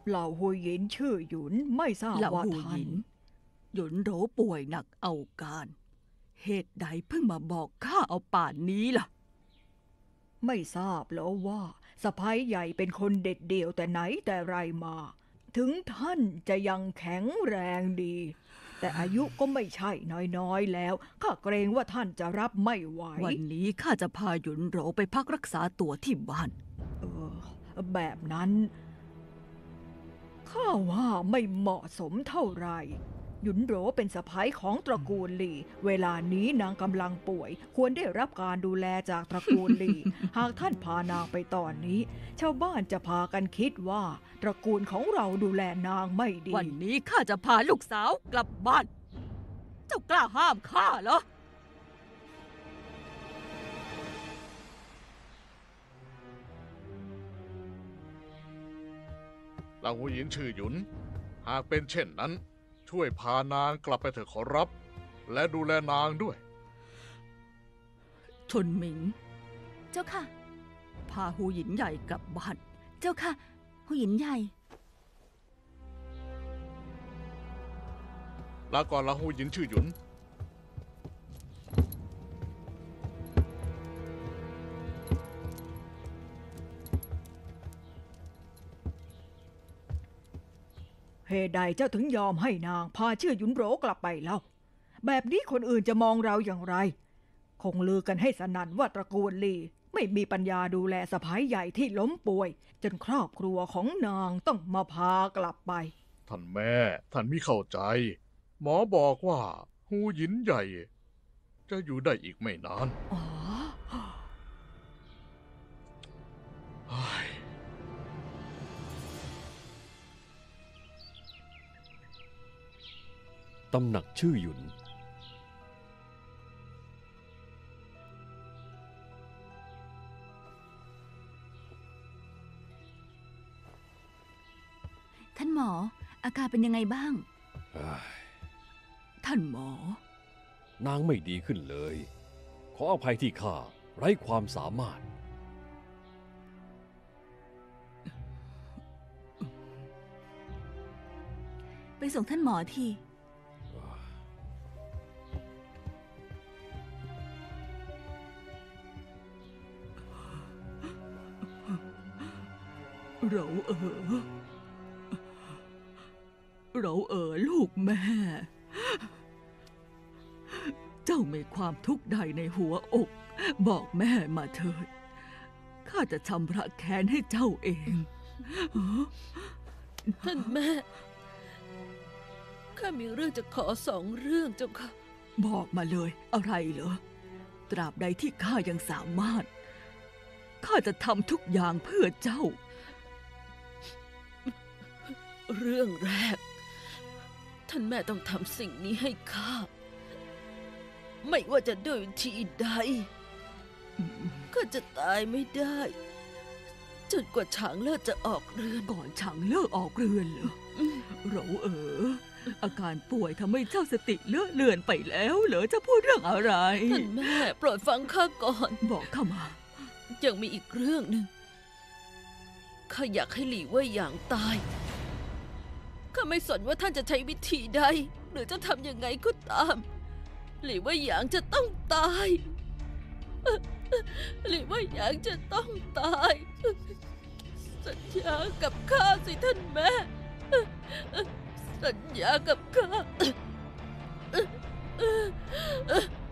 เหล่าหุยหยินชื่อหยุนไม่ทราบว่าท่านหยุนโหรป่วยหนักเอาการเหตุใดเพิ่งมาบอกข้าเอาป่านนี้ล่ะไม่ทราบแล้วว่าสะใภ้ใหญ่เป็นคนเด็ดเดี่ยวแต่ไหนแต่ไรมาถึงท่านจะยังแข็งแรงดีแต่อายุก็ไม่ใช่น้อยๆแล้วข้าเกรงว่าท่านจะรับไม่ไหววันนี้ข้าจะพาหยุนโหรไปพักรักษาตัวที่บ้านแบบนั้นข้าว่าไม่เหมาะสมเท่าไหร่หยุนโหรเป็นสะใภ้ของตระกูลหลี่เวลานี้นางกำลังป่วยควรได้รับการดูแลจากตระกูลหลี่ หากท่านพานางไปตอนนี้ชาวบ้านจะพากันคิดว่าตระกูลของเราดูแลนางไม่ดีวันนี้ข้าจะพาลูกสาวกลับบ้านเจ้ากล้าห้ามข้าเหรอเหล่าหูหยินชื่อหยุนหากเป็นเช่นนั้นช่วยพานางกลับไปเถอะขอรับและดูแลนางด้วยชนหมิงเจ้าค่ะพาหูหยินใหญ่กลับบ้านเจ้าค่ะหูหยินใหญ่ลาก่อนเหล่าหูหยินชื่อหยุนเหตุใดเจ้าถึงยอมให้นางพาชื่อหยุนโหรกลับไปเล่าแบบนี้คนอื่นจะมองเราอย่างไรคงลือกันให้สนั่นว่าตระกูลลี่ไม่มีปัญญาดูแลสะใภ้ใหญ่ที่ล้มป่วยจนครอบครัวของนางต้องมาพากลับไปท่านแม่ท่านมิเข้าใจหมอบอกว่าหูหยินใหญ่จะอยู่ได้อีกไม่นานตำหนักชื่อหยุนท่านหมออาการเป็นยังไงบ้างท่านหมอนางไม่ดีขึ้นเลยขออภัยที่ข้าไร้ความสามารถไปส่งท่านหมอทีเราลูกแม่เจ้ามีความทุกข์ใดในหัวอกบอกแม่มาเถิดข้าจะชำระแค้นให้เจ้าเองท่านแม่ข้ามีเรื่องจะขอ2 เรื่องเจ้าค่ะบอกมาเลยอะไรเหรอตราบใดที่ข้ายังสามารถข้าจะทำทุกอย่างเพื่อเจ้าเรื่องแรกท่านแม่ต้องทำสิ่งนี้ให้ข้าไม่ว่าจะด้วยวิธีใดข้าจะตายไม่ได้จนกว่าฉางเลิศจะออกเรือนก่อนฉางเลิกออกเรือนเหรอเราอาการป่วยทำให้เจ้าสติเลอะเลือนไปแล้วเหรอจะพูดเรื่องอะไรท่านแม่โปรดฟังข้าก่อนบอกข้ามายังมีอีกเรื่องหนึ่งข้าอยากให้หลี่เว่ยหยางตายข้าไม่สนว่าท่านจะใช้วิธีใดหรือจะทำยังไงก็ตามหลี่เว่ยหยางจะต้องตายหลี่เว่ยหยางจะต้องตายสัญญากับข้าสิท่านแม่สัญญากับข้า